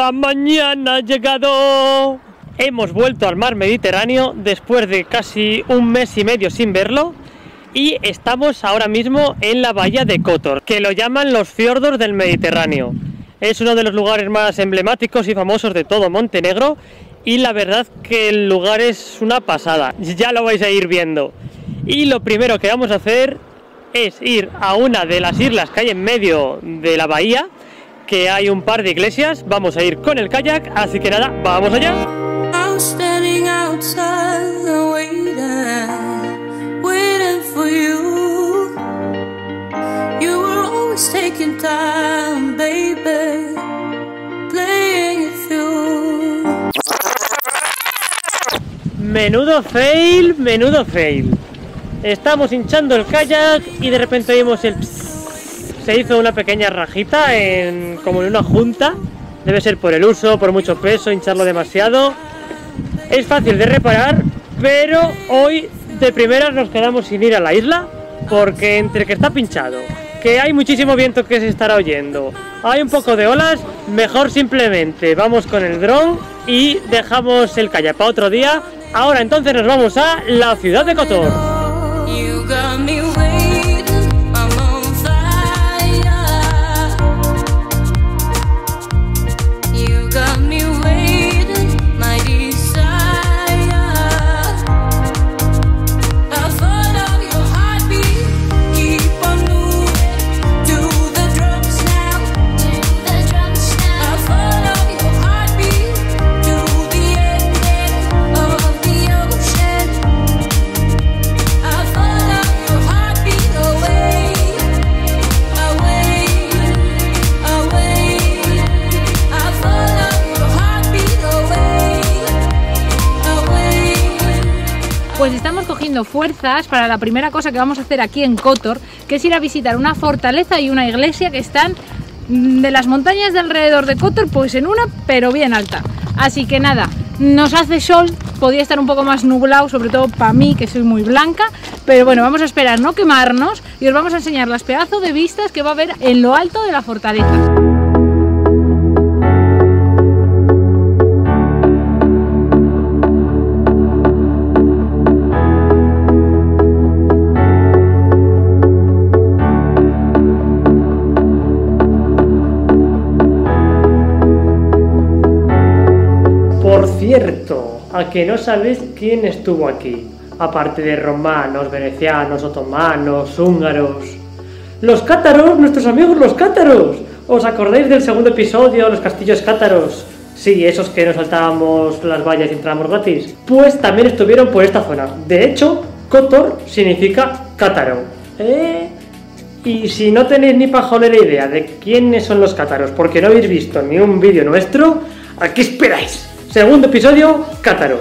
La mañana ha llegado. Hemos vuelto al mar Mediterráneo después de casi un mes y medio sin verlo y estamos ahora mismo en la bahía de Kotor, que lo llaman los fiordos del Mediterráneo. Es uno de los lugares más emblemáticos y famosos de todo Montenegro y la verdad que el lugar es una pasada, ya lo vais a ir viendo. Y lo primero que vamos a hacer es ir a una de las islas que hay en medio de la bahía, que hay un par de iglesias. Vamos a ir con el kayak, así que nada, vamos allá. Standing outside waiting for you. You were always taking time, baby, playing it through. Menudo fail, menudo fail. Estamos hinchando el kayak y de repente oímos el pss. Se hizo una pequeña rajita como en una junta. Debe ser por el uso, por mucho peso, hincharlo demasiado. Es fácil de reparar, pero hoy de primeras nos quedamos sin ir a la isla, porque entre que está pinchado, que hay muchísimo viento que se estará oyendo, hay un poco de olas, mejor simplemente vamos con el dron y dejamos el kayak para otro día. Ahora entonces nos vamos a la ciudad de Kotor. Pues estamos cogiendo fuerzas para la primera cosa que vamos a hacer aquí en Kotor, que es ir a visitar una fortaleza y una iglesia que están de las montañas de alrededor de Kotor, pues en una, pero bien alta. Así que nada, nos hace sol, podía estar un poco más nublado, sobre todo para mí, que soy muy blanca, pero bueno, vamos a esperar no quemarnos y os vamos a enseñar las pedazos de vistas que va a haber en lo alto de la fortaleza. Por cierto, ¿a que no sabéis quién estuvo aquí? Aparte de romanos, venecianos, otomanos, húngaros. ¡Los cátaros! ¡Nuestros amigos los cátaros! ¿Os acordáis del segundo episodio, los castillos cátaros? Sí, esos que nos saltábamos las vallas y entrábamos gratis. Pues también estuvieron por esta zona. De hecho, Kotor significa cátaro. Y si no tenéis ni pajolera idea de quiénes son los cátaros, porque no habéis visto ni un vídeo nuestro, ¿a qué esperáis? Segundo episodio, cátaros.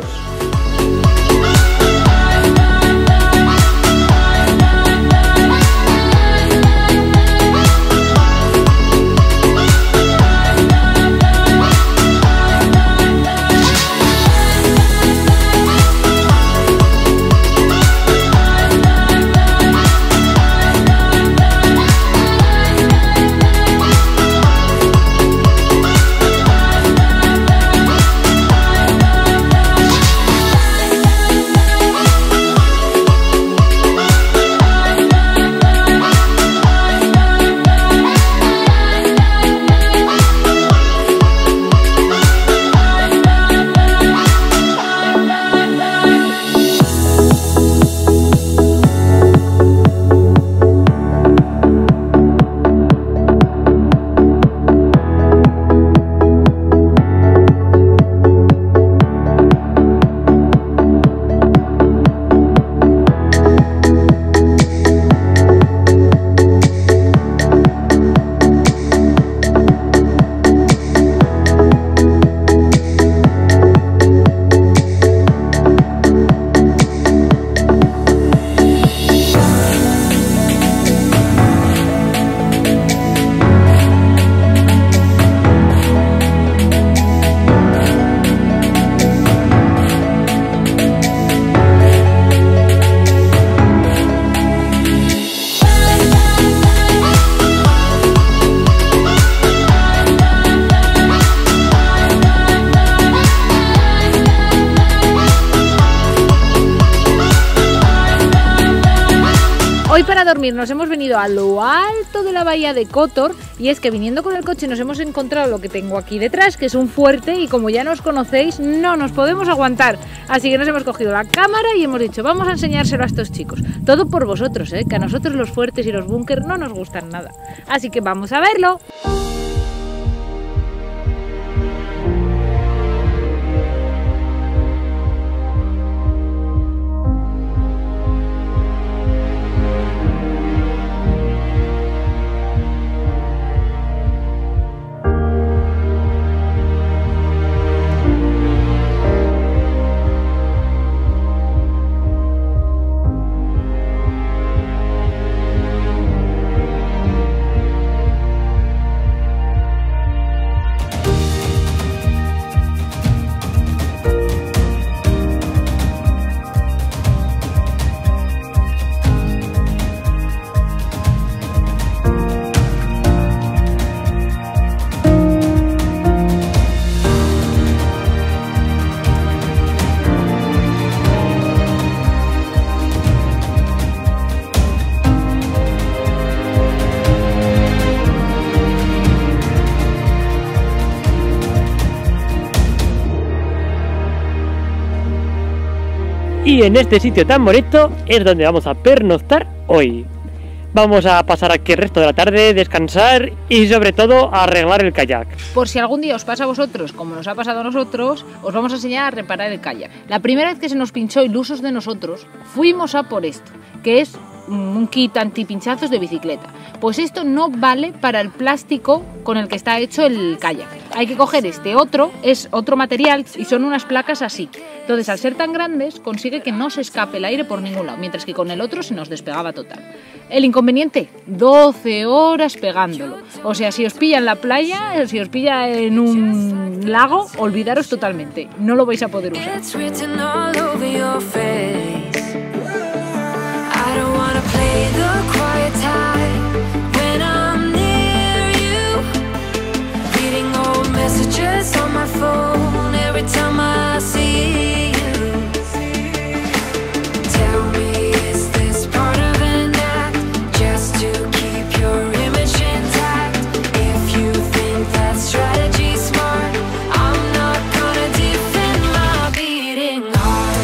Hoy para dormir nos hemos venido a lo alto de la bahía de Kotor y es que viniendo con el coche nos hemos encontrado lo que tengo aquí detrás, que es un fuerte y como ya nos conocéis no nos podemos aguantar. Así que nos hemos cogido la cámara y hemos dicho vamos a enseñárselo a estos chicos. Todo por vosotros, que a nosotros los fuertes y los búnker no nos gustan nada. Así que vamos a verlo. Y en este sitio tan bonito es donde vamos a pernoctar hoy. Vamos a pasar aquí el resto de la tarde, descansar y sobre todo a arreglar el kayak. Por si algún día os pasa a vosotros, como nos ha pasado a nosotros, os vamos a enseñar a reparar el kayak. La primera vez que se nos pinchó ilusos de nosotros, fuimos a por esto, que es un kit antipinchazos de bicicleta. Pues esto no vale para el plástico con el que está hecho el kayak. Hay que coger este otro, es otro material y son unas placas así. Entonces, al ser tan grandes, consigue que no se escape el aire por ningún lado, mientras que con el otro se nos despegaba total. El inconveniente, 12 horas pegándolo. O sea, si os pilla en la playa, si os pilla en un lago, olvidaros totalmente. No lo vais a poder usar. I don't wanna play the quiet time when I'm near you. Reading old messages on my phone every time I see you. Tell me, is this part of an act just to keep your image intact? If you think that strategy smart, I'm not gonna defend my beating heart.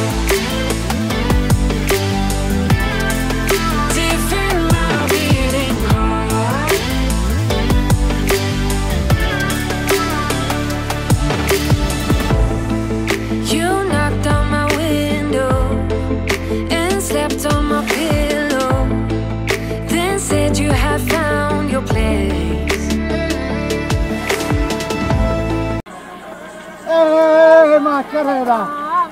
¡Más carrera!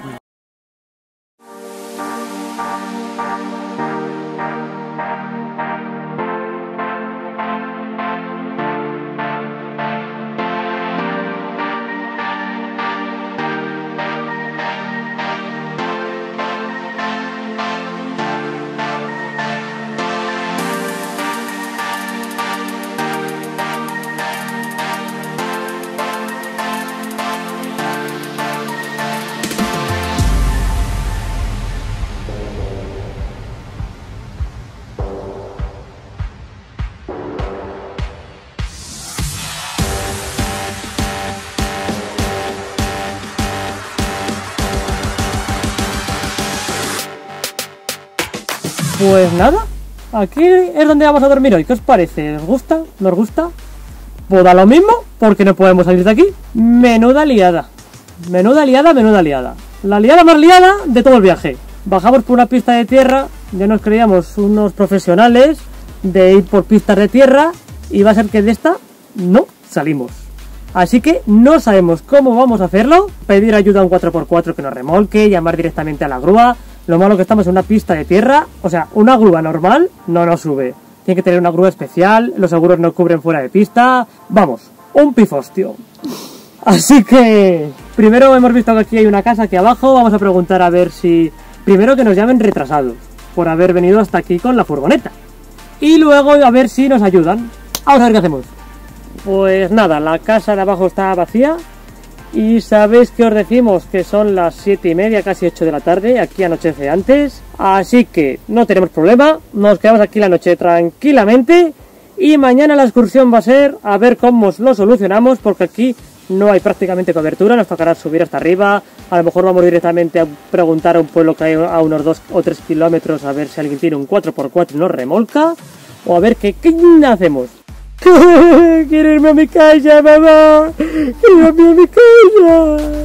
Pues nada, aquí es donde vamos a dormir hoy. ¿Qué os parece? ¿Os gusta? ¿Nos gusta? Pues da lo mismo, porque no podemos salir de aquí. Menuda liada. Menuda liada, menuda liada. La liada más liada de todo el viaje. Bajamos por una pista de tierra, ya nos creíamos unos profesionales de ir por pistas de tierra y va a ser que de esta no salimos. Así que no sabemos cómo vamos a hacerlo. Pedir ayuda a un 4x4 que nos remolque, llamar directamente a la grúa. Lo malo que estamos en una pista de tierra, o sea, una grúa normal no nos sube. Tiene que tener una grúa especial, los seguros no cubren fuera de pista. Vamos, un pifostio. Así que primero hemos visto que aquí hay una casa aquí abajo. Vamos a preguntar a ver si... Primero que nos llamen retrasados por haber venido hasta aquí con la furgoneta. Y luego a ver si nos ayudan. Vamos a ver qué hacemos. Pues nada, la casa de abajo está vacía. Y sabéis que os decimos que son las 7:30, casi 8 de la tarde, aquí anochece antes. Así que no tenemos problema, nos quedamos aquí la noche tranquilamente. Y mañana la excursión va a ser a ver cómo lo solucionamos, porque aquí no hay prácticamente cobertura, nos tocará subir hasta arriba. A lo mejor vamos directamente a preguntar a un pueblo que hay a unos 2 o 3 kilómetros a ver si alguien tiene un 4x4 y nos remolca. O a ver qué hacemos. Quiero irme a mi casa, mamá. Quiero irme a mi casa.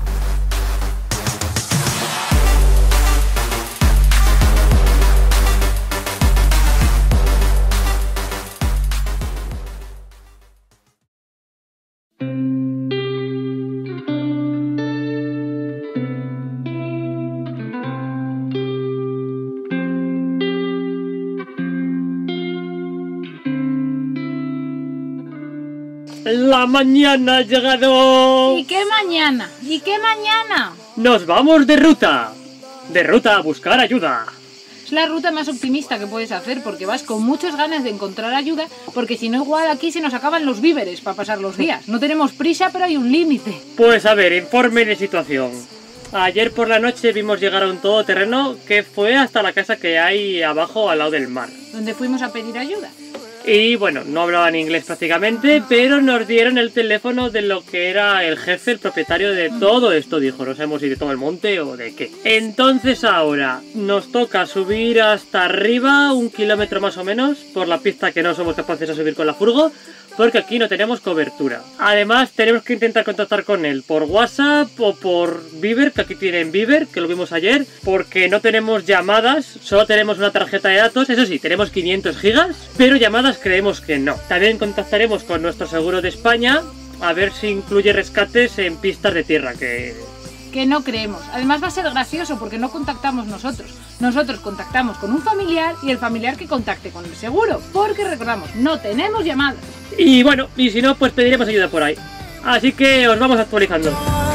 La mañana ha llegado. ¿Y qué mañana? ¿Y qué mañana? Nos vamos de ruta. De ruta a buscar ayuda. Es la ruta más optimista que puedes hacer porque vas con muchas ganas de encontrar ayuda, porque si no igual aquí se nos acaban los víveres para pasar los días. No tenemos prisa, pero hay un límite. Pues a ver, informe de situación. Ayer por la noche vimos llegar a un todoterreno que fue hasta la casa que hay abajo al lado del mar. Donde fuimos a pedir ayuda. Y bueno, no hablaban inglés prácticamente, pero nos dieron el teléfono de lo que era el jefe, el propietario de todo esto. Dijo, no sabemos si de todo el monte o de qué. Entonces ahora nos toca subir hasta arriba, 1 kilómetro más o menos, por la pista que no somos capaces de subir con la furgo, porque aquí no tenemos cobertura. Además tenemos que intentar contactar con él por WhatsApp o por Viber, que aquí tienen Viber, que lo vimos ayer, porque no tenemos llamadas, solo tenemos una tarjeta de datos. Eso sí, tenemos 500 gigas, pero llamadas creemos que no. También contactaremos con nuestro seguro de España a ver si incluye rescates en pistas de tierra, que no creemos. Además va a ser gracioso porque no contactamos nosotros. Nosotros contactamos con un familiar y el familiar que contacte con el seguro. Porque recordamos, no tenemos llamadas. Y bueno, y si no, pues pediremos ayuda por ahí. Así que os vamos actualizando.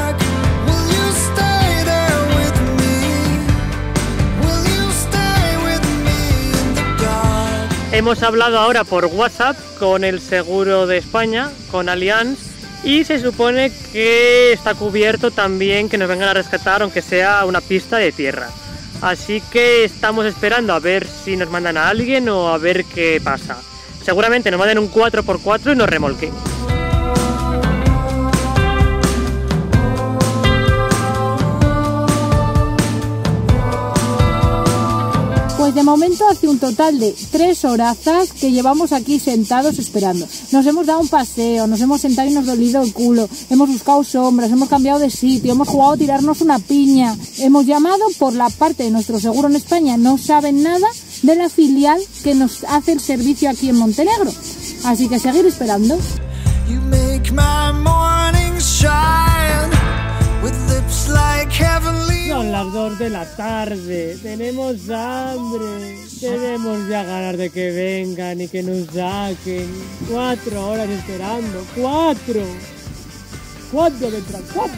Hemos hablado ahora por WhatsApp con el seguro de España, con Allianz. Y se supone que está cubierto también que nos vengan a rescatar, aunque sea una pista de tierra. Así que estamos esperando a ver si nos mandan a alguien o a ver qué pasa. Seguramente nos manden un 4x4 y nos remolquen. Pues de momento hace un total de 3 horazas que llevamos aquí sentados esperando. Nos hemos dado un paseo, nos hemos sentado y nos ha dolido el culo, hemos buscado sombras, hemos cambiado de sitio, hemos jugado a tirarnos una piña. Hemos llamado por la parte de nuestro seguro en España, no saben nada de la filial que nos hace el servicio aquí en Montenegro. Así que seguir esperando. Son las 2 de la tarde, tenemos hambre, tenemos ya ganas de que vengan y que nos saquen. 4 horas esperando, 4. ¿Cuándo vendrán? ¿Cuándo?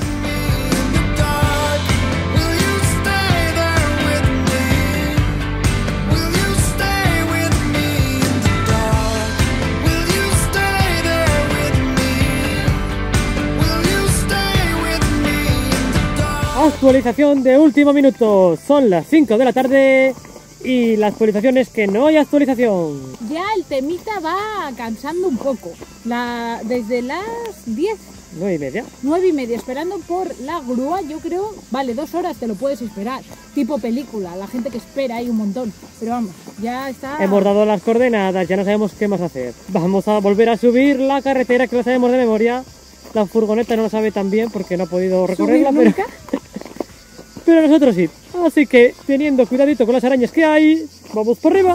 Actualización de último minuto, son las 5 de la tarde y la actualización es que no hay actualización. Ya el temita va cansando un poco. Desde las 10, 9:30. 9:30, esperando por la grúa, yo creo, vale, 2 horas te lo puedes esperar. Tipo película, la gente que espera hay un montón. Pero vamos, ya está. Hemos dado las coordenadas, ya no sabemos qué más hacer. Vamos a volver a subir la carretera que lo sabemos de memoria. La furgoneta no lo sabe tan bien porque no ha podido recorrerla, pero nosotros sí. Así que, teniendo cuidadito con las arañas que hay, vamos por arriba.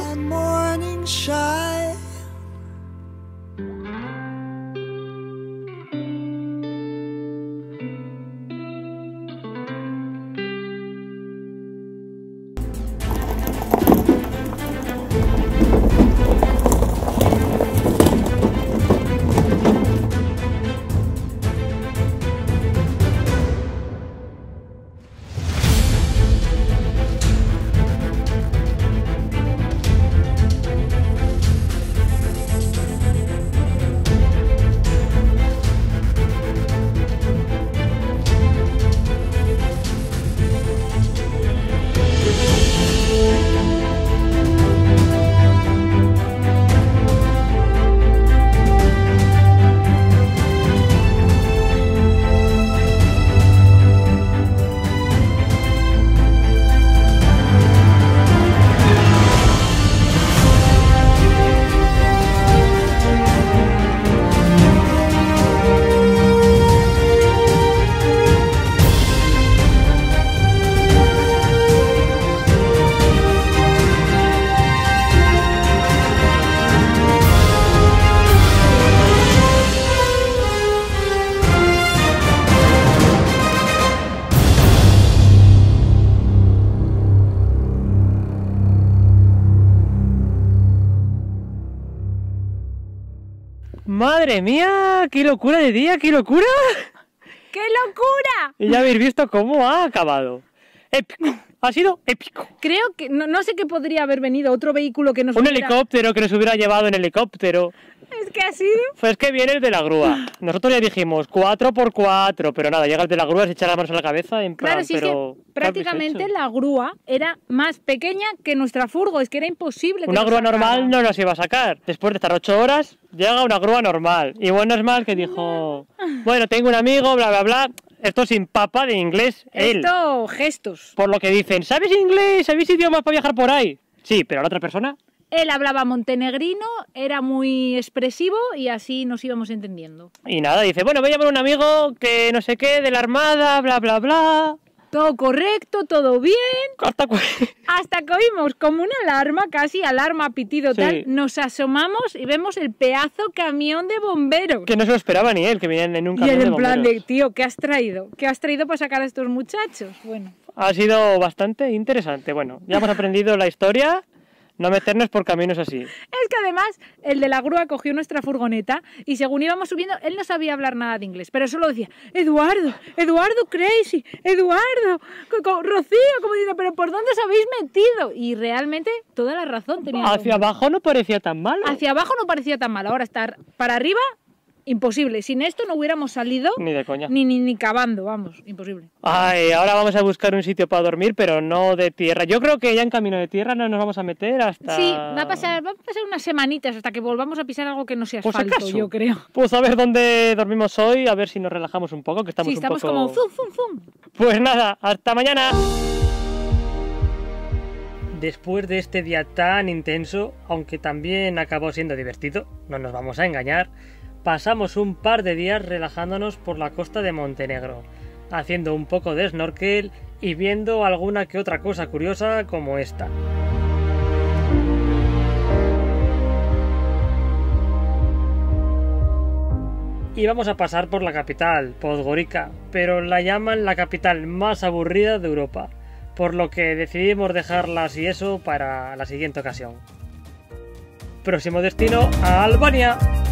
¡Madre mía! ¡Qué locura de día! ¡Qué locura! ¡Qué locura! Y ya habéis visto cómo ha acabado. Épico. Ha sido épico. Creo que no sé qué podría haber venido, otro vehículo que nos Un hubiera... helicóptero que nos hubiera llevado en helicóptero. Es que ha sido... Pues que viene el de la grúa. Nosotros ya dijimos 4x4, pero nada, llega el de la grúa, se echa las manos a la cabeza en plan, Claro, sí, pero... es que prácticamente la grúa era más pequeña que nuestra furgo, es que era imposible que Una nos grúa sacara. normal no nos iba a sacar. Después de estar 8 horas, llega una grúa normal. Y bueno, es mal que dijo, bueno, tengo un amigo, bla, bla, bla. Esto sin papa de inglés, él. Esto, gestos. Por lo que dicen, ¿sabes inglés? ¿Sabéis idiomas para viajar por ahí? Sí, pero la otra persona... Él hablaba montenegrino, era muy expresivo y así nos íbamos entendiendo. Y nada, dice, bueno, voy a llamar a un amigo que no sé qué, de la armada, bla, bla, bla. Todo correcto, todo bien. Hasta que oímos como una alarma, casi alarma, pitido, Sí. tal. Nos asomamos y vemos el pedazo camión de bomberos. Que no se lo esperaba ni él, que venían en un Y camión él de en plan bomberos. de, tío, ¿qué has traído? ¿Qué has traído para sacar a estos muchachos? Bueno. Ha sido bastante interesante. Bueno, ya hemos aprendido la historia, no meternos por caminos así. Es que además el de la grúa cogió nuestra furgoneta y según íbamos subiendo, él no sabía hablar nada de inglés, pero solo decía, Eduardo, Eduardo Crazy, Eduardo, Rocío, como dice, pero ¿por dónde os habéis metido? Y realmente toda la razón tenía. Hacia abajo no parecía tan malo. Hacia abajo no parecía tan mal, ahora estar para arriba, imposible. Sin esto no hubiéramos salido Ni de coña. ni cavando, vamos, imposible. Ay, ahora vamos a buscar un sitio para dormir, pero no de tierra. Yo creo que ya en camino de tierra no nos vamos a meter hasta... Sí, va a pasar unas semanitas hasta que volvamos a pisar algo que no sea Por si asfalto, acaso. yo creo. Pues a ver dónde dormimos hoy, a ver si nos relajamos un poco, que estamos Sí, estamos un poco... como zum, zum, zum. Pues nada, hasta mañana. Después de este día tan intenso, aunque también acabó siendo divertido, no nos vamos a engañar, pasamos un par de días relajándonos por la costa de Montenegro, haciendo un poco de snorkel y viendo alguna que otra cosa curiosa como esta. Y vamos a pasar por la capital, Podgorica, pero la llaman la capital más aburrida de Europa, por lo que decidimos dejarla así eso para la siguiente ocasión. Próximo destino, Albania.